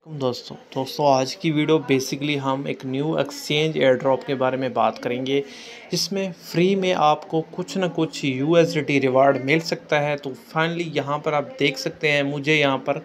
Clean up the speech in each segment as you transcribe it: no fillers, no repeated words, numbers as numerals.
दोस्तों आज की वीडियो बेसिकली हम एक न्यू एक्सचेंज एयर ड्रॉप के बारे में बात करेंगे, जिसमें फ्री में आपको कुछ ना कुछ यूएसडीटी रिवार्ड मिल सकता है। तो फाइनली यहाँ पर आप देख सकते हैं, मुझे यहाँ पर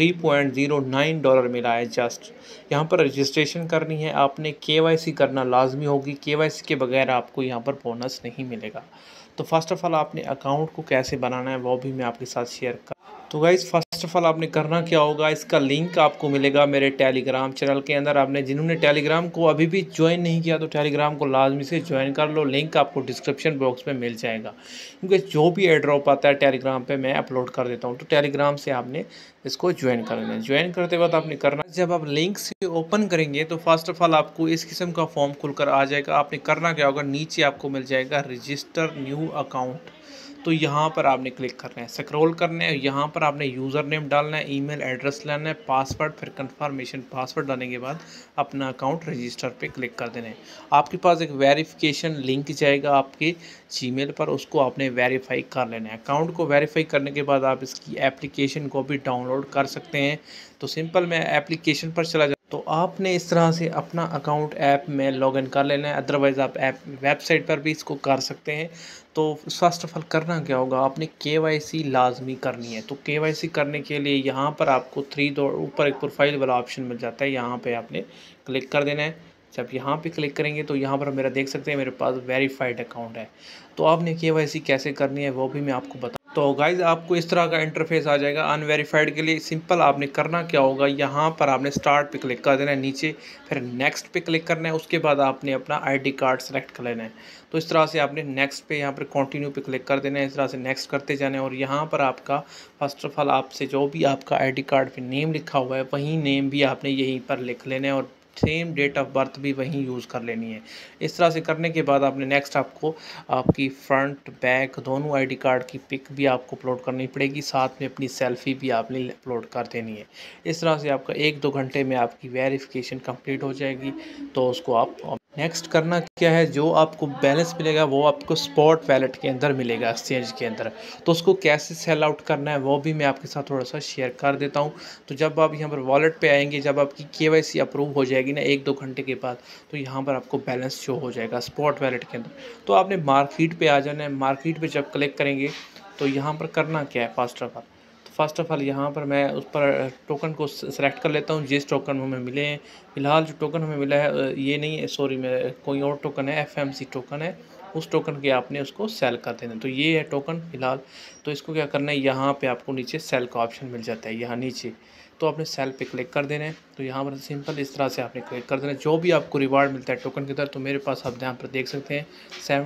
$3.09 मिला है। जस्ट यहाँ पर रजिस्ट्रेशन करनी है, आपने केवाईसी करना लाजमी होगी। केवाईसी के बगैर आपको यहाँ पर बोनस नहीं मिलेगा। तो फर्स्ट ऑफ ऑल आपने अकाउंट को कैसे बनाना है वो भी मैं आपके साथ शेयर कर। तो गाइज़ फर्स्ट ऑफ ऑल आपने करना क्या होगा, इसका लिंक आपको मिलेगा मेरे टेलीग्राम चैनल के अंदर। आपने जिन्होंने टेलीग्राम को अभी भी ज्वाइन नहीं किया तो टेलीग्राम को लाजमी से ज्वाइन कर लो। लिंक आपको डिस्क्रिप्शन बॉक्स में मिल जाएगा, क्योंकि जो भी एयर ड्रॉप आता है टेलीग्राम पे मैं अपलोड कर देता हूँ। तो टेलीग्राम से आपने इसको ज्वाइन कर लेना है। ज्वाइन करते वक्त आपने करना, जब आप लिंक से ओपन करेंगे तो फर्स्ट ऑफ ऑल आपको इस किस्म का फॉर्म खुलकर आ जाएगा। आपने करना क्या होगा, नीचे आपको मिल जाएगा रजिस्टर न्यू अकाउंट। तो यहाँ पर आपने क्लिक करना है, स्क्रॉल करना है, यहाँ पर आपने यूज़र नेम डालना है, ईमेल एड्रेस लाना है, पासवर्ड, फिर कंफर्मेशन पासवर्ड डालने के बाद अपना अकाउंट रजिस्टर पे क्लिक कर देना है। आपके पास एक वेरिफिकेशन लिंक जाएगा आपके जीमेल पर, उसको आपने वेरीफाई कर लेना है। अकाउंट को वेरीफाई करने के बाद आप इसकी एप्लीकेशन को भी डाउनलोड कर सकते हैं। तो सिंपल मैं एप्लीकेशन पर चला जाता, तो आपने इस तरह से अपना अकाउंट ऐप में लॉगिन कर लेना है। अदरवाइज़ आप ऐप वेबसाइट पर भी इसको कर सकते हैं। तो फर्स्ट ऑफ ऑल करना क्या होगा, आपने केवाईसी लाजमी करनी है। तो केवाईसी करने के लिए यहाँ पर आपको ऊपर एक प्रोफाइल वाला ऑप्शन मिल जाता है, यहाँ पे आपने क्लिक कर देना है। जब यहाँ पे क्लिक करेंगे तो यहाँ पर मेरा देख सकते हैं मेरे पास वेरीफाइड अकाउंट है। तो आपने केवाईसी कैसे करनी है वो भी मैं आपको बता। तो गाइज़ आपको इस तरह का इंटरफेस आ जाएगा अनवेरीफाइड के लिए। सिंपल आपने करना क्या होगा, यहाँ पर आपने स्टार्ट पे क्लिक कर देना है नीचे, फिर नेक्स्ट पे क्लिक करना है। उसके बाद आपने अपना आईडी कार्ड सेलेक्ट कर लेना है। तो इस तरह से आपने नेक्स्ट पे यहाँ पर कंटिन्यू पे क्लिक कर देना है। इस तरह से नेक्स्ट करते जाना है। और यहाँ पर आपका फर्स्ट ऑफ ऑल आपसे जो भी आपका आईडी कार्ड पे नेम लिखा हुआ है वही नेम भी आपने यहीं पर लिख लेना है, और सेम डेट ऑफ बर्थ भी वहीं यूज़ कर लेनी है। इस तरह से करने के बाद आपने नेक्स्ट आपको आपकी फ्रंट बैक दोनों आईडी कार्ड की पिक भी आपको अपलोड करनी पड़ेगी, साथ में अपनी सेल्फ़ी भी आपने अपलोड कर देनी है। इस तरह से आपका 1-2 घंटे में आपकी वेरिफिकेशन कंप्लीट हो जाएगी। तो उसको आप नेक्स्ट करना क्या है, जो आपको बैलेंस मिलेगा वो आपको स्पॉट वैलेट के अंदर मिलेगा, एक्सचेंज के अंदर। तो उसको कैसे सेल आउट करना है वो भी मैं आपके साथ थोड़ा सा शेयर कर देता हूँ। तो जब आप यहाँ पर वॉलेट पे आएंगे, जब आपकी केवाईसी अप्रूव हो जाएगी ना 1-2 घंटे के बाद, तो यहाँ पर आपको बैलेंस शो हो जाएगा स्पॉट वैलेट के अंदर। तो आपने मार्केट पे आ जाना है। मार्केट पे जब क्लिक करेंगे तो यहाँ पर करना क्या है, फर्स्ट ऑफ ऑल यहाँ पर मैं उस पर टोकन को सेलेक्ट कर लेता हूँ जिस टोकन हमें मिले हैं। फ़िलहाल जो टोकन हमें मिला है ये नहीं है, सॉरी, मैं कोई और टोकन है, एफएमसी टोकन है। उस टोकन के आपने उसको सेल कर देना। तो ये है टोकन फ़िलहाल। तो इसको क्या करना है, यहाँ पे आपको नीचे सेल का ऑप्शन मिल जाता है, यहाँ नीचे। तो आपने सेल पे क्लिक कर देना है। तो यहाँ पर सिंपल इस तरह से आपने क्लिक कर देना है। जो भी आपको रिवार्ड मिलता है टोकन के अंदर, तो मेरे पास आप यहाँ पर देख सकते हैं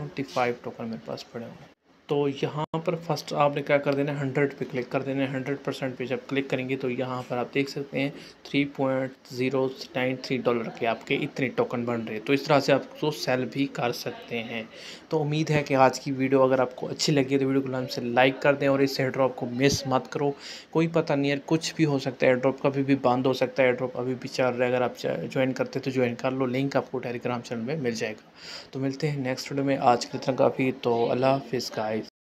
75 टोकन मेरे पास पड़े हुए हैं। तो यहाँ पर फर्स्ट आपने क्या कर देना है, 100 पे क्लिक कर देना है। 100% पे जब क्लिक करेंगे तो यहाँ पर आप देख सकते हैं $3.093 के आपके इतने टोकन बन रहे हैं। तो इस तरह से आप उसको सेल भी कर सकते हैं। तो उम्मीद है कि आज की वीडियो अगर आपको अच्छी लगी तो वीडियो को हमसे लाइक कर दें, और इस एयर ड्रॉप को मिस मत करो। कोई पता नहीं है, कुछ भी हो सकता है, एयर ड्रॉप कभी भी बंद हो सकता है। एयर ड्रॉप अभी भी चल रहा है, अगर आप ज्वाइन करते तो ज्वाइन कर लो। लिंक आपको टेलीग्राम चैनल में मिल जाएगा। तो मिलते हैं नेक्स्ट वीडियो में। आज की तरह काफ़ी, तो अल्लाह हाफिज़ गाइस।